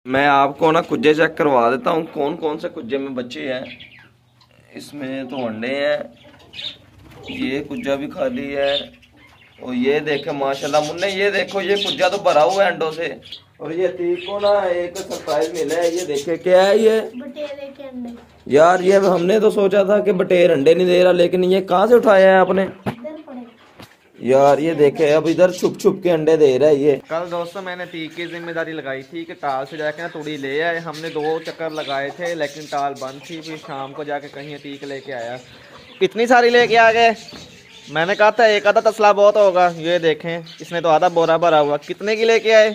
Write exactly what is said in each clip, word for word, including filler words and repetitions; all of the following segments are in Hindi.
मैं आपको ना कुज्जे चेक करवा देता हूँ कौन कौन से कुज्जे में बच्चे हैं। इसमें तो अंडे हैं, ये कुज्जा भी खाली है और ये देखे माशाल्लाह मुन्ने, ये देखो ये कुज्जा तो भरा हुआ है अंडों से। और ये तीक को ना एक सरप्राइज मिला है, ये देखे क्या है ये बटेरे के अंडे। यार ये हमने तो सोचा था कि बटेर अंडे नहीं दे रहा, लेकिन ये कहाँ से उठाया है आपने यार? ये देखे अब इधर छुप छुप के अंडे दे रहा है ये। कल दोस्तों मैंने तीक की जिम्मेदारी लगाई थी कि टाल से जाके ना तूड़ी ले आए। हमने दो चक्कर लगाए थे लेकिन टाल बंद थी, फिर शाम को जाके कहीं तीक लेके आया। इतनी सारी लेके आ गए। मैंने कहा था एक आधा तसला बहुत होगा, ये देखें इसने तो आधा बोरा भरा हुआ। कितने की लेके आए?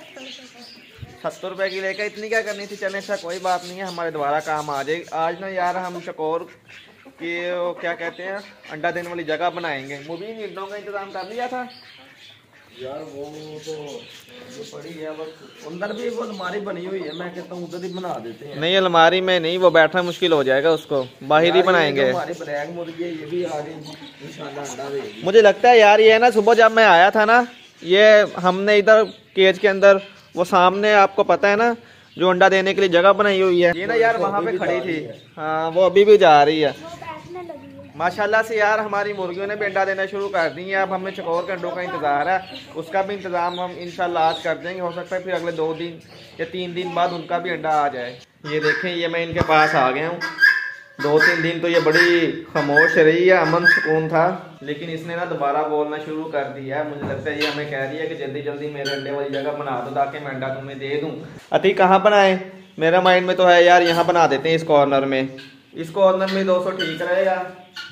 सत्तर रुपए की लेके। इतनी क्या करनी थी? चले अच्छा कोई बात नहीं है, हमारे दोबारा काम आ जाएगी। आज ना यार हम चकोर कि वो क्या कहते हैं अंडा देने वाली जगह बनाएंगे। मुबीन ईंटों का इंतजाम कर लिया था यार, वो तो जो पड़ी है बस अंदर भी वो अलमारी बनी हुई है, मैं कहता हूँ उधर ही बना देते हैं। नहीं अलमारी में नहीं, वो बैठना मुश्किल हो जाएगा, उसको बाहर ही बनाएंगे। हमारी ब्लैक मुर्गी है, ये भी आ गई इंशाल्लाह अंडा देगी। मुझे लगता है यार ये ना सुबह जब मैं आया था ना, ये हमने इधर केज के अंदर वो सामने आपको पता है ना जो अंडा देने के लिए जगह बनाई हुई है, ये ना यार वहाँ पे खड़ी थी। हाँ वो अभी भी जा रही है माशाल्लाह से। यार हमारी मुर्गियों ने भी अंडा देना शुरू कर दी है। अब हमें चकोर के अंडों का इंतज़ार है, उसका भी इंतज़ाम हम इंशाल्लाह आज कर देंगे। हो सकता है फिर अगले दो दिन या तीन दिन बाद उनका भी अंडा आ जाए। ये देखें ये मैं इनके पास आ गया हूँ। दो तीन दिन तो ये बड़ी खामोश रही है, अमन सुकून था, लेकिन इसने ना दोबारा बोलना शुरू कर दिया है। मुझे लगता है ये हमें कह रही है कि जल्दी जल्दी मेरे अंडे वाली जगह बना दो ताकि मैं अंडा तुम्हें दे दूँ। अति कहाँ बनाए? मेरा माइंड में तो है यार यहाँ बना देते हैं इस कॉर्नर में। इस कॉर्नर में दोस्तों ठीक रहेगा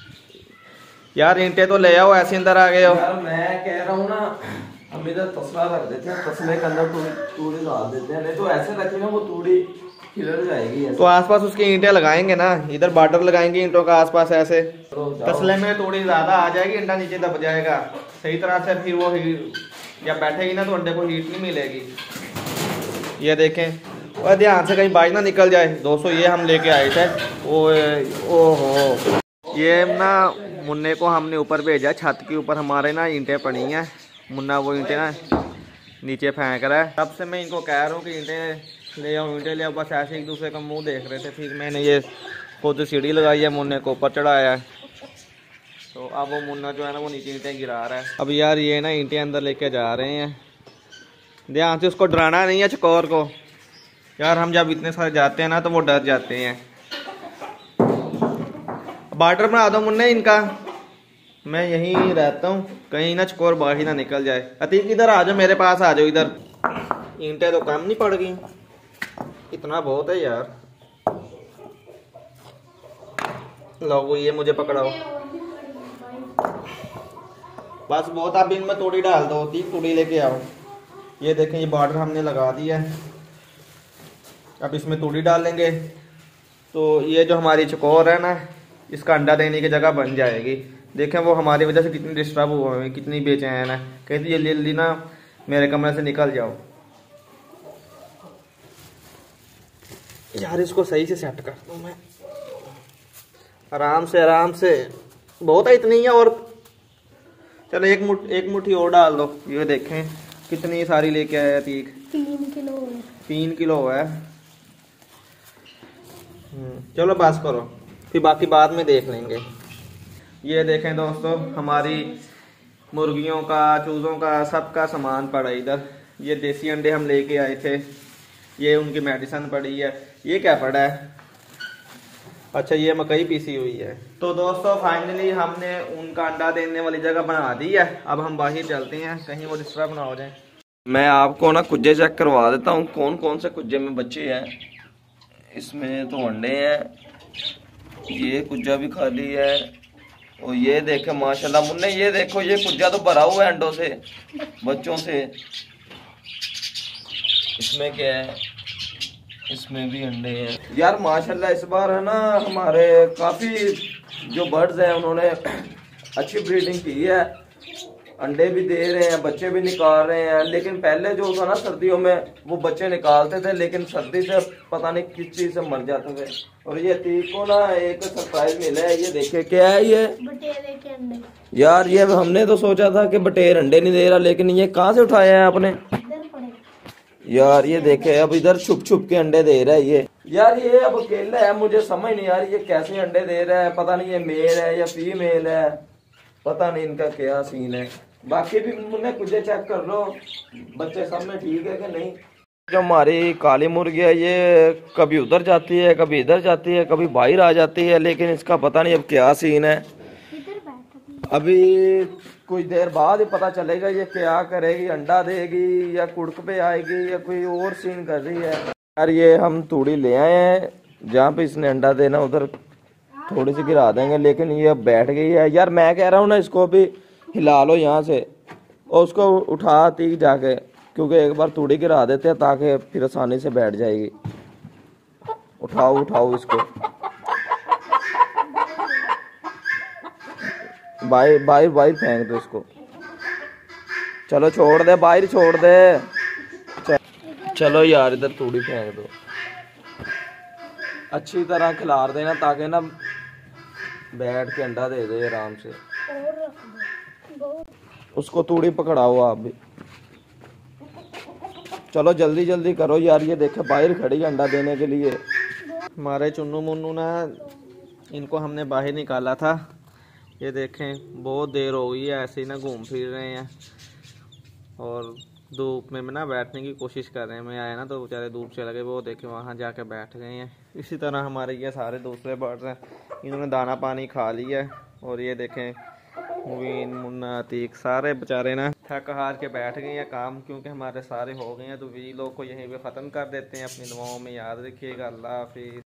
यार। ईंटें तो ले आओ, ऐसे अंदर आ गए हो। यार मैं कह रहा हूँ ना हम इधर तसला रख देते हैं, तसले के अंदर तूड़ी डाल देते हैं, नहीं तो ऐसे रखी ना वो तूड़ी खिलर जाएगी। तो आसपास उसकी ईंटें लगाएंगे ना, इधर बॉर्डर लगाएंगे ईंटों का आसपास, ऐसे तसले में थोड़ी ज्यादा आ जाएगी, अंडा नीचे दब जाएगा सही तरह से। फिर वो जब बैठेगी ना तो अंडे को हीट नहीं मिलेगी। ये देखें और ध्यान से कहीं बाज ना निकल जाए। दोस्तों ये हम लेके आए थे। ओ ओहो ये ना मुन्ने को हमने ऊपर भेजा, छत के ऊपर हमारे ना ईंटें पड़ी हैं। मुन्ना वो ईंटें ना नीचे फेंक रहा है। तब से मैं इनको कह रहा हूँ कि ईंटें ले आओ ईंटें ले आओ, बस ऐसे एक दूसरे का मुंह देख रहे थे। फिर मैंने ये खुद सीढ़ी लगाई है, मुन्ने को ऊपर चढ़ाया है। तो अब वो मुन्ना जो है ना वो नीचे ईंटें गिरा रहा है। अब यार ये ना ईंटें अंदर लेके जा रहे हैं। ध्यान से उसको डराना नहीं है चकोर को यार। हम जब इतने सारे जाते हैं ना तो वो डर जाते हैं। बॉर्डर बना दो मुन्ने इनका, मैं यहीं रहता हूँ, कहीं ना चकोर बाहर ही ना निकल जाए। अतीक इधर आ जाओ, मेरे पास आ जाओ इधर। ईंटें तो कम नहीं पड़ गई, इतना बहुत है यार। लो ये मुझे पकड़ाओ, बस बहुत। आप इनमें तूड़ी डाल दो, तीन तूड़ी लेके आओ। ये देखें ये बॉर्डर हमने लगा दिया है, अब इसमें तूड़ी डालेंगे तो ये जो हमारी चकोर है ना इसका अंडा देने की जगह बन जाएगी। देखें वो हमारी वजह से कितनी डिस्टर्ब हुए हैं, कितनी बेचैन है। कहती जल्दी जल्दी ना मेरे कमरे से निकल जाओ। यार इसको सही से सेट कर दूं मैं, आराम से आराम से। बहुत है इतनी है, और चलो एक मुठ एक मुट्ठी और डाल दो। ये देखें कितनी सारी लेके आया तीक, तीन किलो है। तीन किलो है। चलो बस करो, फिर बाकी बाद में देख लेंगे। ये देखें दोस्तों हमारी मुर्गियों का, चूज़ों का, सबका सामान पड़ा इधर। ये देसी अंडे हम लेके आए थे, ये उनकी मेडिसिन पड़ी है। ये क्या पड़ा है? अच्छा ये मकई पीसी हुई है। तो दोस्तों फाइनली हमने उनका अंडा देने वाली जगह बना दी है। अब हम बाहर चलते हैं, कहीं वो डिस्टर्ब ना हो जाए। मैं आपको ना कुज्जे चेक करवा देता हूँ कौन कौन से कुज्जे में बच्चे हैं। इसमें तो अंडे हैं, ये कुज्जा भी खाली है और ये देखे माशाल्लाह मुन्ने, ये देखो ये कुज्जा तो भरा हुआ है अंडों से, बच्चों से। इसमें क्या है? इसमें भी अंडे हैं यार माशाल्लाह। इस बार है ना हमारे काफी जो बर्ड्स हैं उन्होंने अच्छी ब्रीडिंग की है, अंडे भी दे रहे हैं, बच्चे भी निकाल रहे हैं। लेकिन पहले जो था ना सर्दियों में वो बच्चे निकालते थे, लेकिन सर्दी से पता नहीं किस चीज से मर जाते थे। और ये तीक को ना एक सरप्राइज मिला है, ये देखे क्या है ये बटेरे के अंडे। यार ये हमने तो सोचा था कि बटेर अंडे नहीं दे रहा, लेकिन ये कहाँ से उठाया है आपने? यार ये देखे अब इधर छुप छुप के अंडे दे रहा है ये। यार ये अब अकेला है, मुझे समझ नहीं आ रही ये कैसे अंडे दे रहा है। पता नहीं ये मेल है या फीमेल है, पता नहीं इनका क्या सीन है। बाकी भी मुन्ने कुछ चेक कर लो, बच्चे सब में ठीक है कि नहीं। जो हमारी काली मुर्गी है ये कभी उधर जाती है, कभी इधर जाती है, कभी बाहर आ जाती है, लेकिन इसका पता नहीं अब क्या सीन है। अभी कुछ देर बाद ही पता चलेगा ये क्या करेगी, अंडा देगी या कुड़क पे आएगी या कोई और सीन कर रही है। यार ये हम तूड़ी ले आए हैं, जहाँ पे इसने अंडा देना उधर थोड़ी सी गिरा देंगे, लेकिन ये अब बैठ गई है। यार मैं कह रहा हूँ ना इसको भी हिला लो यहाँ से और उसको उठाती जाके, क्योंकि एक बार तूड़ी गिरा देते हैं ताकि फिर आसानी से बैठ जाएगी। उठाओ उठाओ इसको, बाहर बाहर बाहर फेंक दो इसको। चलो छोड़ दे, बाहर छोड़ दे। चलो यार इधर तूड़ी फेंक दो, अच्छी तरह खिलार देना ताकि ना बैठ के अंडा दे दे आराम से। उसको तूड़ी पकड़ाओ आप भी। चलो जल्दी जल्दी करो यार, ये देखे बाहर खड़ी अंडा देने के लिए। हमारे चुन्नू मुन्नू ना, इनको हमने बाहर निकाला था, ये देखें बहुत देर हो गई है ऐसे ही ना घूम फिर रहे हैं और धूप में ना बैठने की कोशिश कर रहे हैं। मैं आया ना तो बेचारे धूप चले गए, वो देखे वहाँ जाके बैठ गए हैं। इसी तरह हमारे ये सारे दूसरे बर्ड्स हैं, इन्होंने दाना पानी खा लिया है। और ये देखें मुबीन, मुन्ना, अतीक सारे बेचारे ना थक हार के बैठ गए हैं काम, क्योंकि हमारे सारे हो गए हैं। तो वीडियो को यहीं पे ख़त्म कर देते हैं। अपनी दुआओं में याद रखिएगा। अल्लाह हाफिज़।